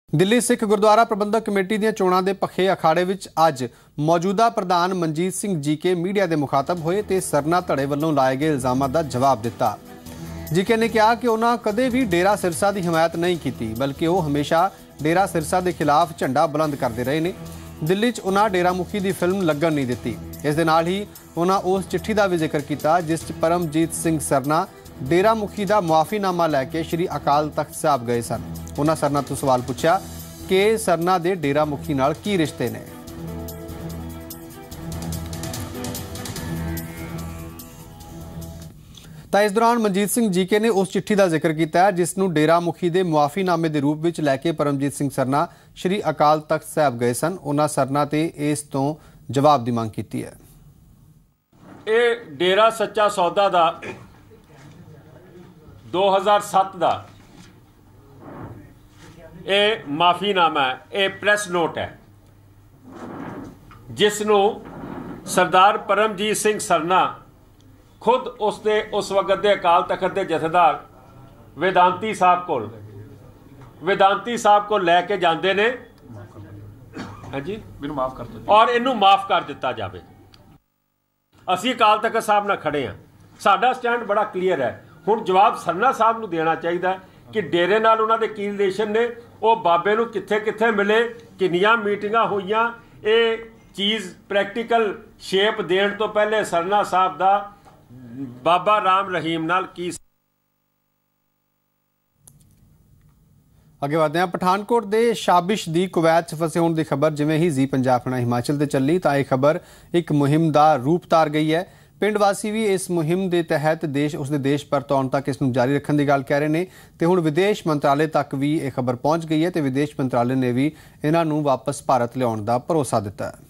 दिल्ली सिख गुरुद्वारा प्रबंधक कमेटी ਦੀਆਂ ਚੋਣਾਂ ਦੇ ਪੱਖੇ ਅਖਾੜੇ ਵਿੱਚ ਅੱਜ ਮੌਜੂਦਾ ਪ੍ਰਧਾਨ ਮਨਜੀਤ ਸਿੰਘ GK ਮੀਡੀਆ ਦੇ ਮੁਖਾਤਬ ਹੋਏ ਤੇ ਸਰਨਾ ਧੜੇ ਵੱਲੋਂ ਲਾਏ ਗਏ ਇਲਜ਼ਾਮਾਂ ਦਾ ਜਵਾਬ ਦਿੱਤਾ। GK ਨੇ ਕਿਹਾ ਕਿ ਉਹਨਾਂ ਕਦੇ ਵੀ ਡੇਰਾ ਸਿਰਸਾ ਦੀ ਹਮਾਇਤ ਨਹੀਂ ਕੀਤੀ, ਬਲਕਿ ਉਹ ਹਮੇਸ਼ਾ ਡੇਰਾ ਸਿਰਸਾ ਦੇ ਖਿਲਾਫ ਝੰਡਾ ਬੁਲੰਦ ਕਰਦੇ ਰਹੇ ਨੇ। ਦਿੱਲੀ 'ਚ ਉਹਨਾਂ ਡੇਰਾ ਮੁਖੀ ਦੀ ਫਿਲਮ ਲੱਗਣ ਨਹੀਂ ਦਿੱਤੀ। ਇਸ ਦੇ ਨਾਲ ਹੀ ਉਹਨਾਂ ਉਸ ਚਿੱਠੀ ਦਾ ਵੀ ਜ਼ਿਕਰ ਕੀਤਾ ਜਿਸ 'ਚ परमजीत सिंह सरना डेरा मुखी का मुआफीनामा लैके श्री अकाल तख्त साहब गए सन। उन्होंने सरना तो सवाल पूछा कि सरना दे डेरा मुखी नाल की रिश्ते ने। तो इस दौरान मनजीत सिंह GK ने उस चिट्ठी का जिक्र किया है जिसनूं डेरा मुखी के मुआफीनामे के रूप में लैके परमजीत सिंह सरना श्री अकाल तख्त साहब गए सन। उन्होंने सरना ते इस तो जवाब की मांग की है। ये डेरा सच्चा सौदा दा 2007 का यह माफीनामा है, यह प्रैस नोट है जिसनों सरदार परमजीत सिंह सरना खुद उसके उस वक्त के अकाल तख्त के जथेदार वेदांती साहब को लैके जाते ने। हाँ जी, मैनूं माफ कर दो और इनू माफ कर दिता जाए। असी अकाल तख्त साहब नाल खड़े हाँ, साडा स्टैंड बड़ा क्लीयर है। हुण जवाब सरना साहब नूं देना चाहिए कि डेरे नाल उन्हां दे की रिलेशन ने, वो बाबे नूं कित्थे कित्थे मिले, किन्नियां मीटिंगां होईयां। ये चीज़ प्रैक्टिकल शेप देण तो पहले सरना साहब दा बाबा राम रहीम नाल की। अगे बढ़ते हैं। पठानकोट के शाबिश की कुवैत फसे होने की खबर जिवें ही जी पंजाब हरियाणा हिमाचल से चली तो यह खबर एक मुहिम का रूप धार गई है। पिंड वासी भी इस मुहिम के तहत उसके देश परताउण तक इसनूं जारी रखने की गल कह रहे हैं। तो हुण विदेश मंत्रालय तक भी यह खबर पहुँच गई है तो विदेश मंत्रालय ने भी इन्हों वापस भारत लियाउण का भरोसा दिता है।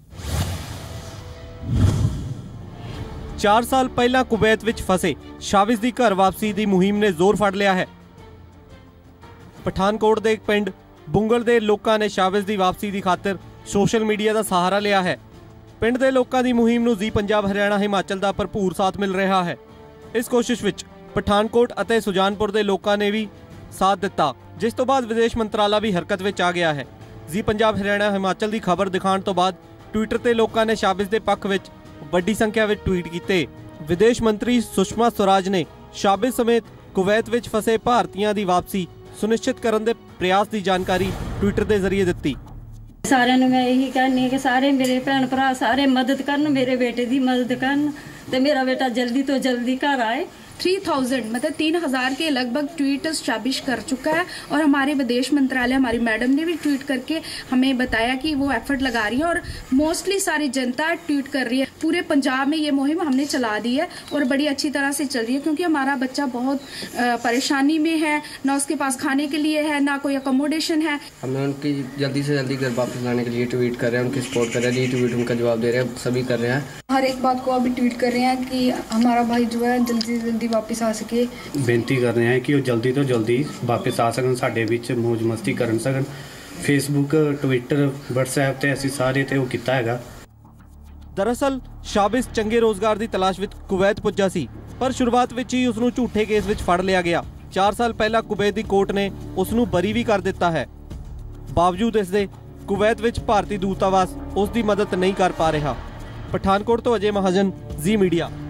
4 साल पहला कुवैत विच फसे शाबिश की घर वापसी की मुहिम ने जोर फड़ लिया है। पठानकोट के एक पिंड बुंगल के लोगों ने शाबिश की वापसी की खातिर सोशल मीडिया का सहारा लिया है। पिंड के लोगों की मुहिम नूं जी पंजाब हरियाणा हिमाचल का भरपूर साथ मिल रहा है। इस कोशिश विच पठानकोट और सुजानपुर के लोगों ने भी साथ दिता, जिस तो बाद विदेश मंत्रालय भी हरकत विच आ गया है। जी पंजाब हरियाणा हिमाचल की खबर दिखाने तो बाद ट्विटर ते लोगों ने शाबिश के पक्ष विच वड्डी संख्या में ट्वीट किए। विदेश मंत्री सुषमा स्वराज ने शाबिश समेत कुवैत विच फसे भारतीयों की वापसी सुनिश्चित करने के प्रयास की जानकारी ट्विटर के जरिए दी। सारे मैं यही कहनी कि सारे मेरे भैन भरा सारे मदद करन, मेरे बेटे की मदद करन ते मेरा बेटा जल्दी तो जल्दी घर आए। 3000 मतलब 3000 के लगभग ट्वीट शाबिश कर चुका है और हमारे विदेश मंत्रालय हमारी मैडम ने भी ट्वीट करके हमें बताया कि वो एफर्ट लगा रही है और मोस्टली सारी जनता ट्वीट कर रही है। पूरे पंजाब में ये मुहिम हमने चला दी है और बड़ी अच्छी तरह से चल रही है क्योंकि हमारा बच्चा बहुत परेशानी में है, ना उसके पास खाने के लिए है ना कोई अकोमोडेशन है। हमें उनकी जल्दी से जल्दी घर वापस लाने के लिए ट्वीट कर रहे हैं, उनकी सपोर्ट कर रहे हैं, ट्वीट उनका जवाब दे रहे हैं, सभी कर रहे हैं। हर एक बात को अभी ट्वीट कर रहे हैं कि हमारा भाई जो है जल्दी से जल्दी वापस आ सके। बेनती कर रहे हैं कि वो जल्दी तो जल्दी वापस आ सकन, साडे विच मौज मस्ती कर सकन। फेसबुक ट्विटर व्हाट्सएप ते असीं सारे ते वो कीता हैगा। दरअसल शाबिश चंगे रोजगार की तलाश विच कुवैत पुज्जा सी, पर शुरुआत विच ही उसनूं झूठे केस विच फड़ लिया गया। 4 साल पहला कुवैत की कोर्ट ने उसनूं बरी भी कर दिता है। बावजूद इसदे कुवैत विच भारतीय दूतावास उसकी मदद नहीं कर पा रहा। पठानकोट तो अजय महाजन, जी मीडिया।